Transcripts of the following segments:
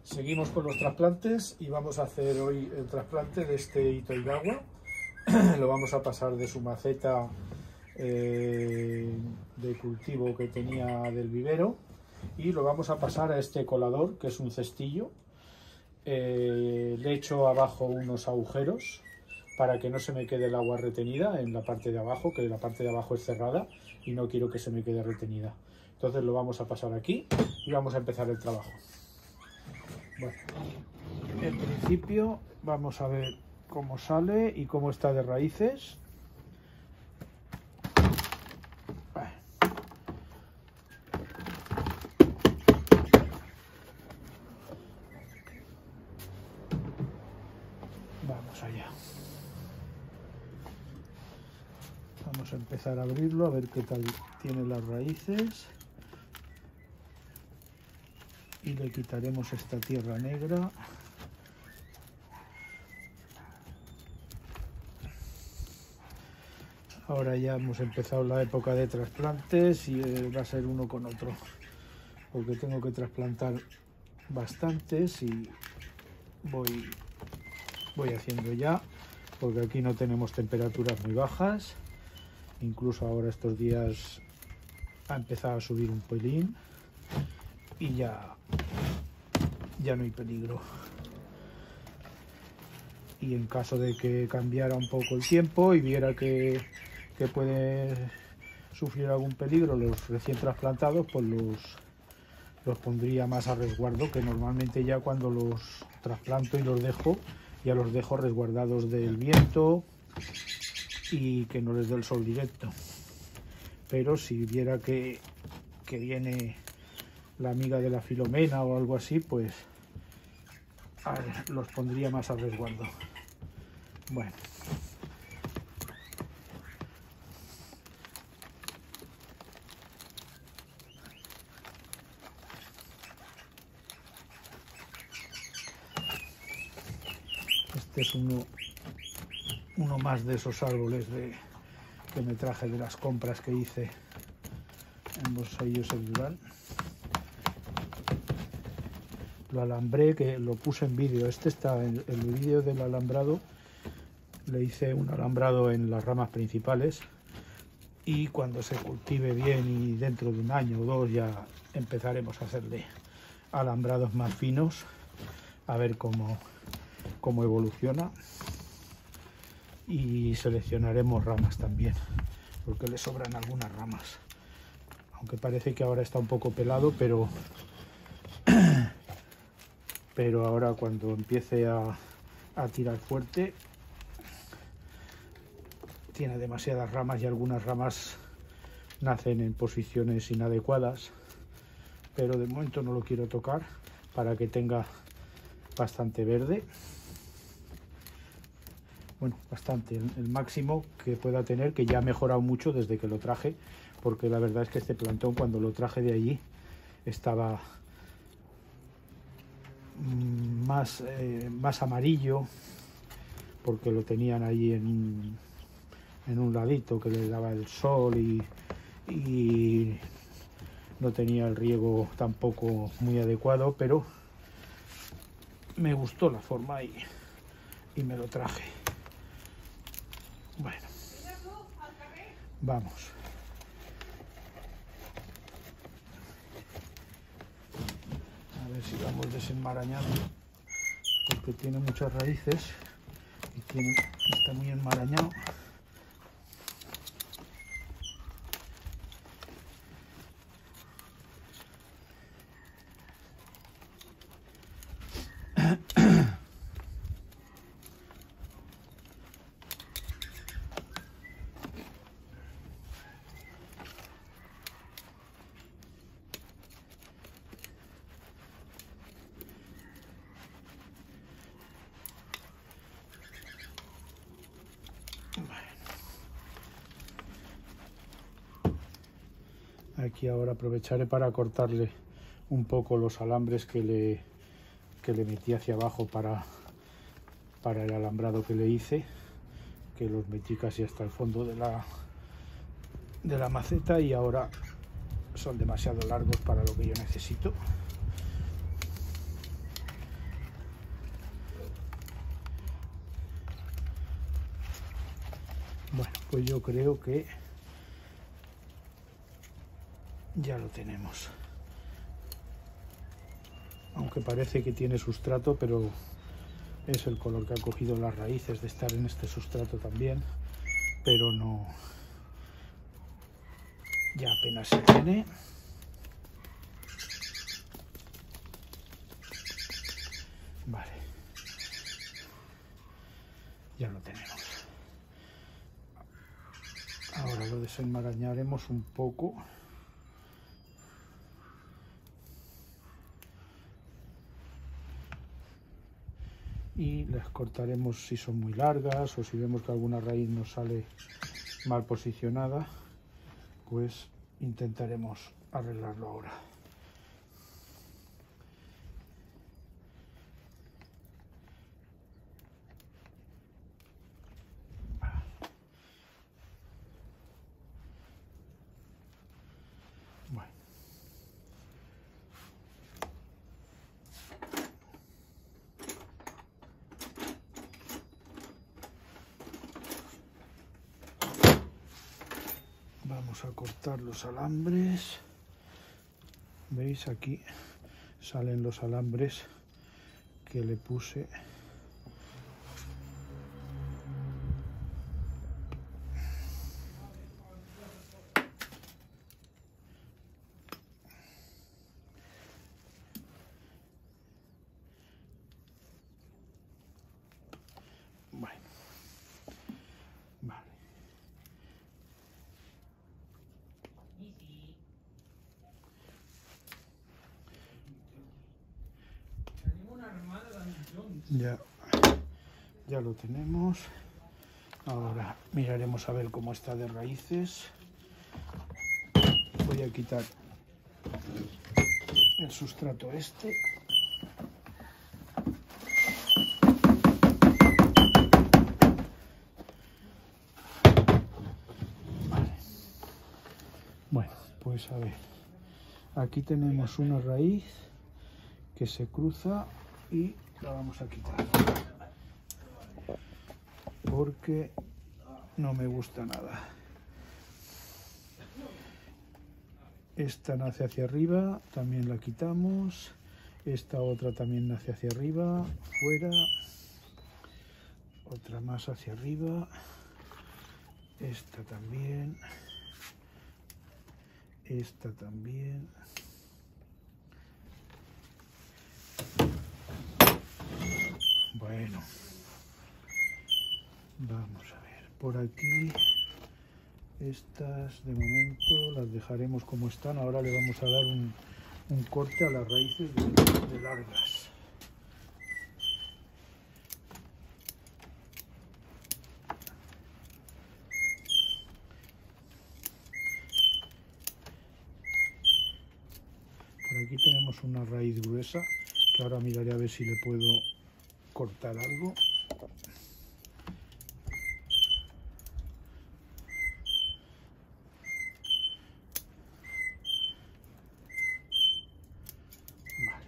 Seguimos con los trasplantes y vamos a hacer hoy el trasplante de este Itoigawa. Lo vamos a pasar de su maceta de cultivo que tenía del vivero y lo vamos a pasar a este colador, que es un cestillo. Le he hecho abajo unos agujeros para que no se me quede el agua retenida en la parte de abajo, que la parte de abajo es cerrada y no quiero que se me quede retenida. Entonces lo vamos a pasar aquí y vamos a empezar el trabajo. Bueno, en principio vamos a ver cómo sale y cómo está de raíces. Vamos allá. Vamos a empezar a abrirlo, a ver qué tal tiene las raíces. Y le quitaremos esta tierra negra. Ahora ya hemos empezado la época de trasplantes y va a ser uno con otro, porque tengo que trasplantar bastantes y voy haciendo ya, porque aquí no tenemos temperaturas muy bajas. Incluso ahora estos días ha empezado a subir un pelín y ya no hay peligro. Y en caso de que cambiara un poco el tiempo y viera que puede sufrir algún peligro los recién trasplantados, pues los pondría más a resguardo, que normalmente ya cuando los trasplanto y los dejo, ya los dejo resguardados del viento y que no les dé el sol directo. Pero si viera que viene la amiga de la Filomena o algo así, pues los pondría más a resguardo. Bueno. Este es uno más de esos árboles que me traje de las compras que hice en Bonsai Durán. Lo alambré, que lo puse en vídeo. Este está en el vídeo del alambrado. Le hice un alambrado en las ramas principales y cuando se cultive bien y dentro de un año o dos ya empezaremos a hacerle alambrados más finos, a ver cómo evoluciona, y seleccionaremos ramas también, porque le sobran algunas ramas, aunque parece que ahora está un poco pelado, pero ahora cuando empiece a tirar fuerte tiene demasiadas ramas y algunas ramas nacen en posiciones inadecuadas, pero de momento no lo quiero tocar para que tenga bastante verde. Bueno, bastante, el máximo que pueda tener, que ya ha mejorado mucho desde que lo traje, porque la verdad es que este plantón cuando lo traje de allí estaba más amarillo, porque lo tenían allí en un ladito que le daba el sol y no tenía el riego tampoco muy adecuado, pero me gustó la forma y me lo traje. Bueno, vamos. A ver si vamos desenmarañando, porque tiene muchas raíces y está muy enmarañado. Aquí ahora aprovecharé para cortarle un poco los alambres que le metí hacia abajo para el alambrado que le hice, que los metí casi hasta el fondo de la maceta y ahora son demasiado largos para lo que yo necesito. Bueno, pues yo creo que ya lo tenemos. Aunque parece que tiene sustrato, pero es el color que ha cogido las raíces de estar en este sustrato también, pero no, ya apenas se tiene. Vale, ya lo tenemos. Ahora lo desenmarañaremos un poco. Y las cortaremos si son muy largas o si vemos que alguna raíz nos sale mal posicionada, pues intentaremos arreglarlo ahora. Bueno. Vamos a cortar los alambres. ¿Veis? Aquí salen los alambres que le puse. Bueno, vale. Ya lo tenemos. Ahora miraremos a ver cómo está de raíces. Voy a quitar el sustrato este. Vale. Bueno, pues a ver. Aquí tenemos una raíz que se cruza y la vamos a quitar porque no me gusta nada. Esta nace hacia arriba, también la quitamos. Esta otra también nace hacia arriba, fuera. Otra más hacia arriba. Esta también. Esta también. Bueno, vamos a ver, por aquí estas de momento las dejaremos como están. Ahora le vamos a dar un corte a las raíces de largas. Por aquí tenemos una raíz gruesa que ahora miraré a ver si le puedo cortar algo. Vale.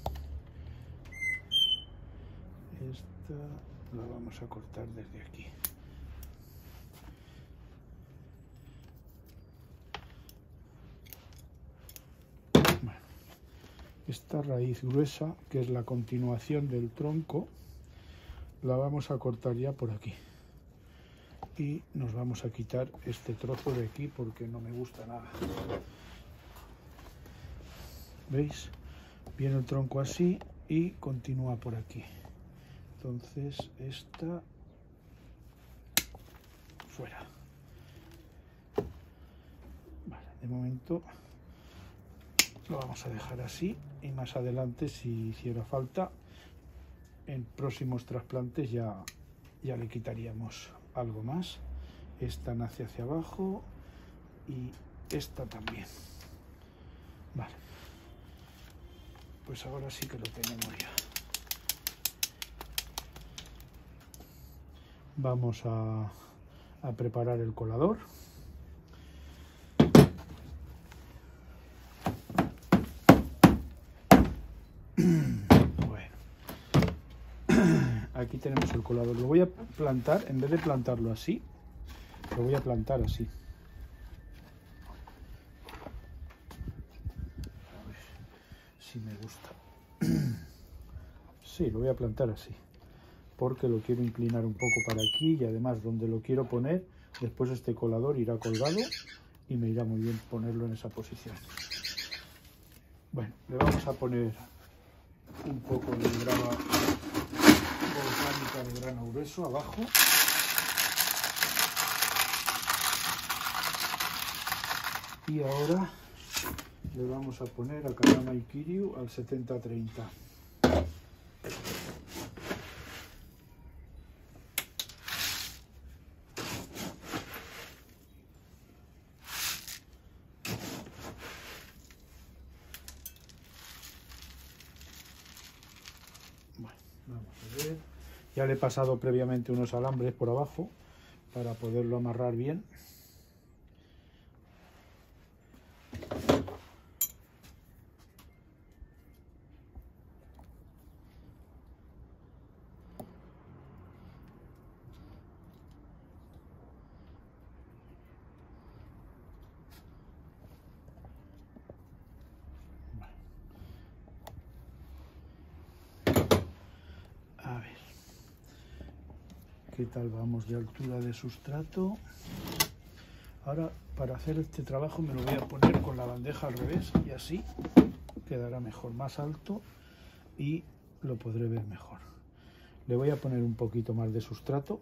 Esta la vamos a cortar desde aquí. Bueno, esta raíz gruesa, que es la continuación del tronco, la vamos a cortar ya por aquí. Y nos vamos a quitar este trozo de aquí porque no me gusta nada. ¿Veis? Viene el tronco así y continúa por aquí. Entonces esta fuera. Vale, de momento lo vamos a dejar así y más adelante, si hiciera falta, en próximos trasplantes ya le quitaríamos algo más. Esta nace hacia abajo y esta también. Vale, pues ahora sí que lo tenemos ya. Vamos a preparar el colador. Bueno, aquí tenemos el colador. Lo voy a plantar, en vez de plantarlo así, Lo voy a plantar así. A ver si me gusta. Sí, lo voy a plantar así, porque lo quiero inclinar un poco para aquí y además donde lo quiero poner, después este colador irá colgado y me irá muy bien ponerlo en esa posición. Bueno, le vamos a poner un poco de grava volcánica de grano grueso abajo. Y ahora le vamos a poner a Akadama Kiryu al 70-30. Bueno, vamos a ver. Ya le he pasado previamente unos alambres por abajo para poderlo amarrar bien. A ver, ¿qué tal vamos de altura de sustrato? Ahora, para hacer este trabajo me lo voy a poner con la bandeja al revés y así quedará mejor, más alto y lo podré ver mejor. Le voy a poner un poquito más de sustrato.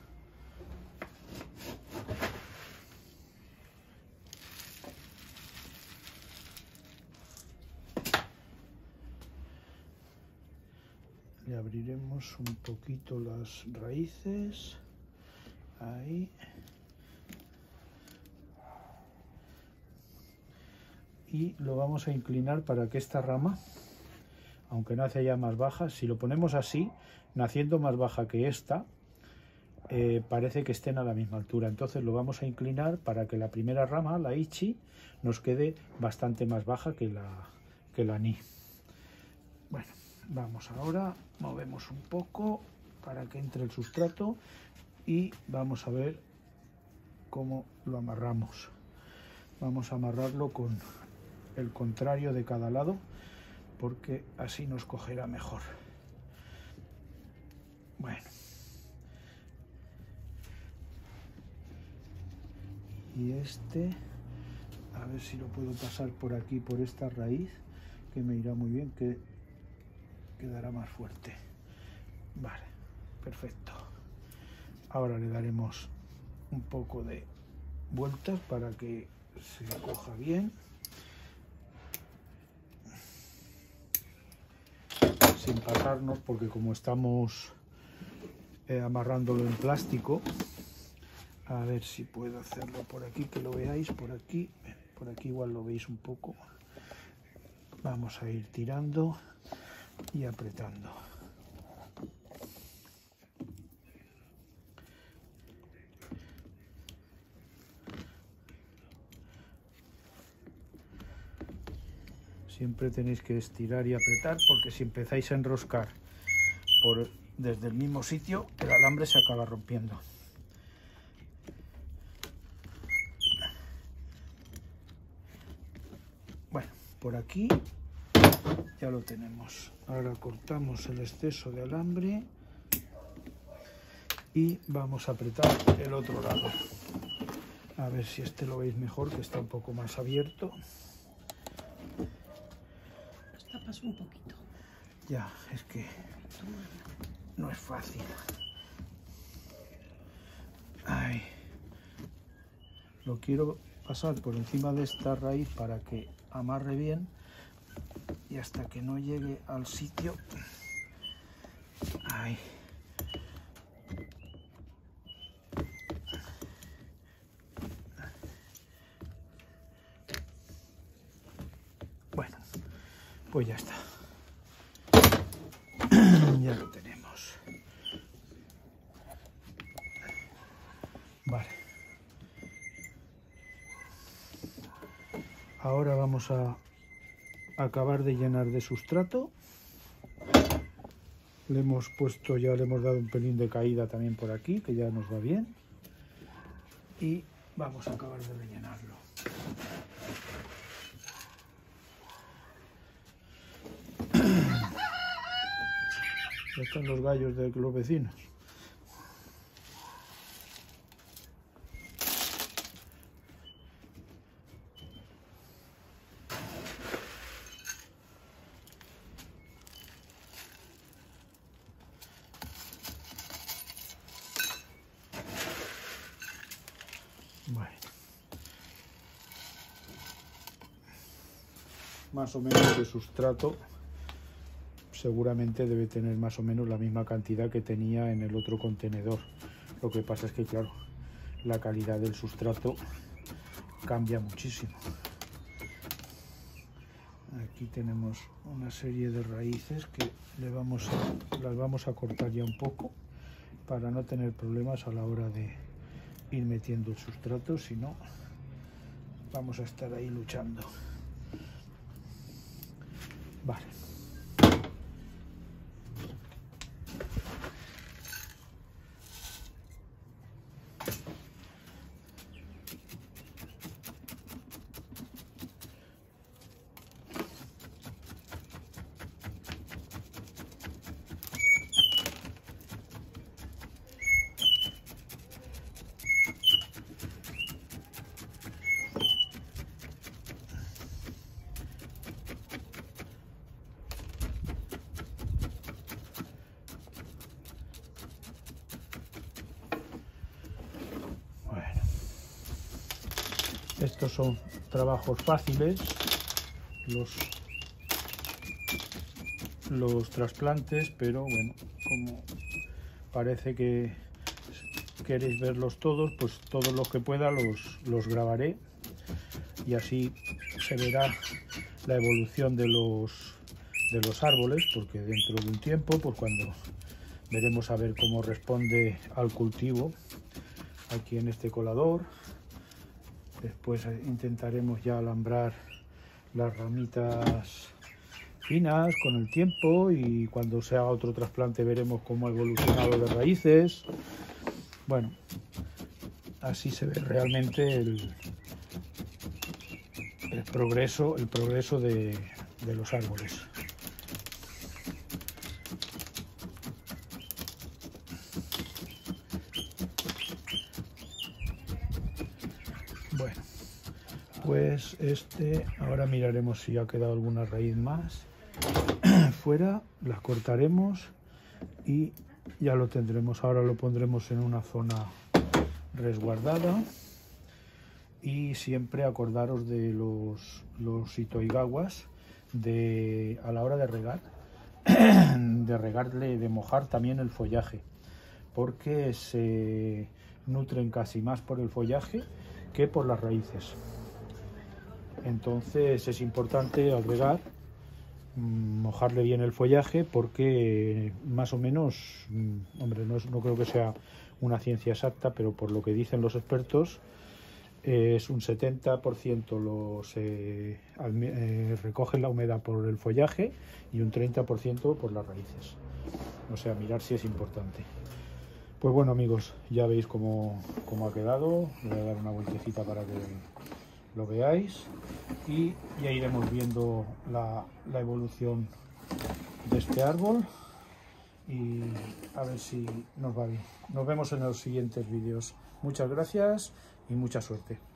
Le abriremos un poquito las raíces, ahí. Y lo vamos a inclinar para que esta rama, aunque nace ya más baja, si lo ponemos así, naciendo más baja que esta, parece que estén a la misma altura. Entonces lo vamos a inclinar para que la primera rama, la Ichi, nos quede bastante más baja que la Ni. Bueno, vamos ahora, movemos un poco para que entre el sustrato y vamos a ver cómo lo amarramos. Vamos a amarrarlo con el contrario de cada lado porque así nos cogerá mejor. Bueno. Y este, a ver si lo puedo pasar por aquí, por esta raíz, que me irá muy bien, que quedará más fuerte. Vale, perfecto. Ahora le daremos un poco de vueltas para que se coja bien. Sin pasarnos, porque como estamos amarrándolo en plástico, a ver si puedo hacerlo por aquí, que lo veáis, por aquí igual lo veis un poco. Vamos a ir tirando y apretando. Siempre tenéis que estirar y apretar, porque si empezáis a enroscar desde el mismo sitio, el alambre se acaba rompiendo. Bueno, por aquí ya lo tenemos. Ahora cortamos el exceso de alambre y vamos a apretar el otro lado. A ver si este lo veis mejor, que está un poco más abierto. Tapas un poquito. Ya, es que no es fácil. Ay. Lo quiero pasar por encima de esta raíz para que amarre bien y hasta que no llegue al sitio. Ay. Bueno, pues ya está. Ya lo tenemos. Vale. Ahora vamos a acabar de llenar de sustrato. Le hemos puesto, ya le hemos dado un pelín de caída también por aquí, que ya nos va bien. y vamos a acabar de rellenarlo. Ya están los gallos de los vecinos. Bueno, más o menos de sustrato seguramente debe tener más o menos la misma cantidad que tenía en el otro contenedor. Lo que pasa es que, claro, la calidad del sustrato cambia muchísimo. Aquí tenemos una serie de raíces que las vamos a cortar ya un poco para no tener problemas a la hora de ir metiendo el sustrato, si no vamos a estar ahí luchando. Vale. Estos son trabajos fáciles, los trasplantes, pero bueno, como parece que queréis verlos todos, pues todos los que pueda los grabaré y así se verá la evolución de los árboles, porque dentro de un tiempo, pues cuando veremos a ver cómo responde al cultivo aquí en este colador. Después intentaremos ya alambrar las ramitas finas con el tiempo y cuando se haga otro trasplante veremos cómo ha evolucionado de raíces. Bueno, así se ve realmente el progreso de los árboles. Bueno, pues ahora miraremos si ha quedado alguna raíz más fuera, las cortaremos y ya lo tendremos. Ahora lo pondremos en una zona resguardada y siempre acordaros de los itoigawas a la hora de regar, de mojar también el follaje, porque se nutren casi más por el follaje que por las raíces. Entonces es importante al regar mojarle bien el follaje, porque más o menos, hombre, no creo que sea una ciencia exacta, pero por lo que dicen los expertos es un 70% recogen la humedad por el follaje y un 30% por las raíces. O sea, mirar si es importante. Pues bueno, amigos, ya veis cómo ha quedado. Le voy a dar una vueltecita para que lo veáis y ya iremos viendo la evolución de este árbol y a ver si nos va bien. Nos vemos en los siguientes vídeos. Muchas gracias y mucha suerte.